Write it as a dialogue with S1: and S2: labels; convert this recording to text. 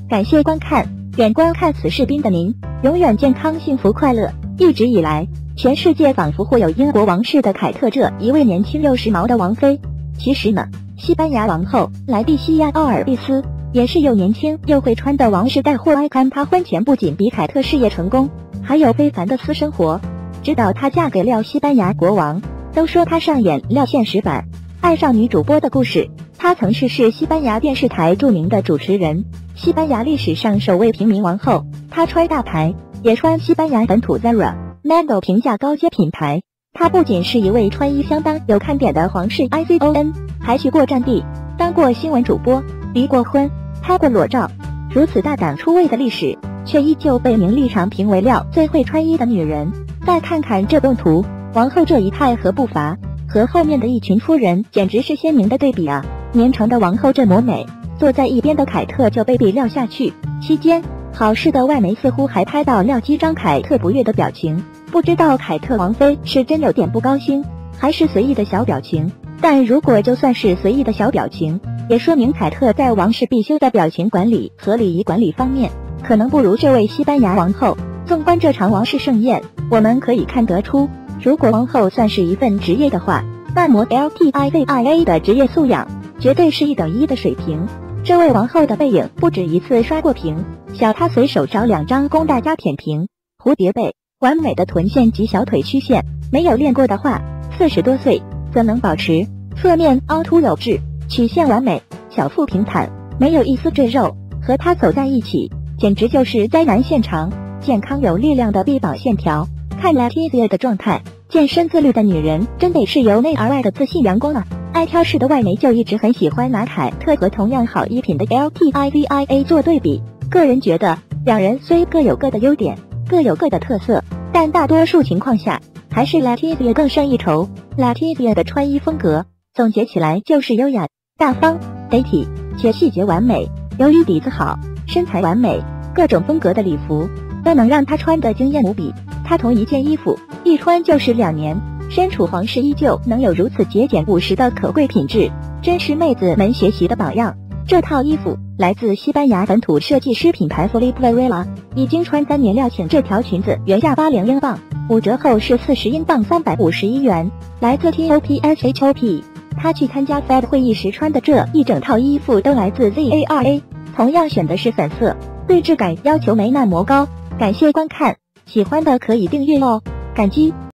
S1: 感谢观看，愿观看此视频的您永远健康幸福快乐。一直以来，全世界仿佛会有英国王室的凯特这一位年轻又时髦的王妃。其实呢，西班牙王后莱蒂西亚·奥尔蒂斯也是又年轻又会穿的王室带货。看她婚前不仅比凯特事业成功，还有非凡的私生活。直到她嫁给了西班牙国王，都说她上演了现实版爱上女主播的故事。她曾是西班牙电视台著名的主持人，西班牙历史上首位平民王后。她穿大牌，也穿西班牙本土 Zara、Mango 平价高阶品牌。她不仅是一位穿衣相当有看点的皇室 icon， 还去过战地，当过新闻主播，离过婚，拍过裸照。如此大胆出位的历史，却依旧被名利场评为了最会穿衣的女人。再看看这动图，王后这一态和步伐，和后面的一群夫人简直是鲜明的对比啊！年长的王后这么美，坐在一边的凯特就被比撂下去。期间，好事的外媒似乎还拍到了几张凯特不悦的表情，不知道凯特王妃是真有点不高兴，还是随意的小表情。但如果就算是随意的小表情，也说明凯特在王室必修的表情管理和礼仪管理方面，可能不如这位西班牙王后。纵观这场王室盛宴，我们可以看得出，如果王后算是一份职业的话，那么 LTIVIA 的职业素养绝对是1等1的水平。这位王后的背影不止一次刷过屏，小她随手找2张供大家舔屏。蝴蝶背，完美的臀线及小腿曲线，没有练过的话，40多岁怎能保持？侧面凹凸有致，曲线完美，小腹平坦，没有一丝赘肉，和她走在一起，简直就是灾难现场。健康有力量的臂膀线条，看 Letizia 的状态，健身自律的女人真得是由内而外的自信阳光啊！爱挑食的外媒就一直很喜欢拿凯特和同样好衣品的 LTIVIA 做对比。个人觉得，两人虽各有各的优点，各有各的特色，但大多数情况下，还是 Letizia 更胜一筹。Letizia 的穿衣风格，总结起来就是优雅、大方、得体，且细节完美。由于底子好，身材完美，各种风格的礼服都能让她穿得惊艳无比。她同一件衣服一穿就是2年，身处皇室依旧能有如此节俭务实的可贵品质，真是妹子们学习的榜样。这套衣服来自西班牙本土设计师品牌 Felipe Varela， 已经穿3年了。请这条裙子原价80英镑，5折后是40英镑，351元。来自 TOPSHOP， 她去参加 Fed 会议时穿的这一整套衣服都来自 Zara， 同样选的是粉色，对质感要求没那么高。感谢观看，喜欢的可以订阅哦，感激。